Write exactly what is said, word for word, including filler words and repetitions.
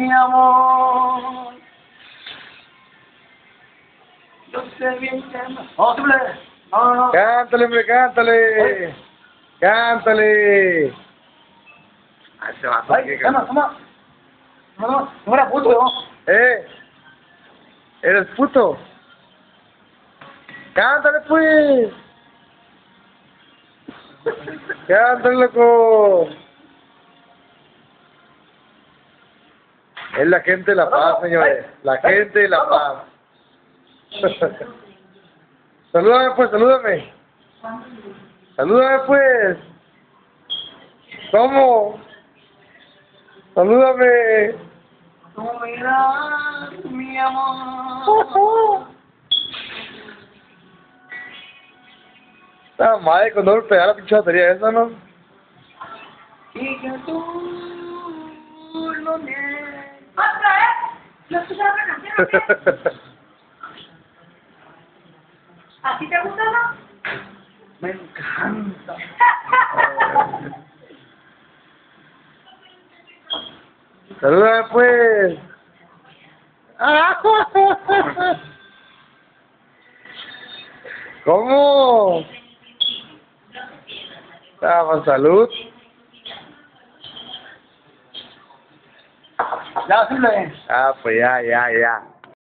mi amor. Yo sé bien que no. No, simple. No, no, no. Cántale, hombre, cántale. Cántale. Ay, se va a Ay, toma, toma. No, no, no era puto, yo. ¿Eh? ¿Eres puto? Cántale, pues. Cántale, loco. Es la gente de La Paz, señores. La gente de La Paz. Salúdame, pues, salúdame. Salúdame, pues. ¿Cómo? Salúdame. Tú miras, mi amor. Esta madre, cuando me pegara la pinche batería esa, ¿no? Y que tú no niegas. ¿Otra vez? ¿No escucharon la canción o qué? ¿A ti te gusta, no? Me encanta. Salúdame, pues. ¿Cómo? Ah, pues, salud. Ya, simple. Ah, pues ya, ya, ya.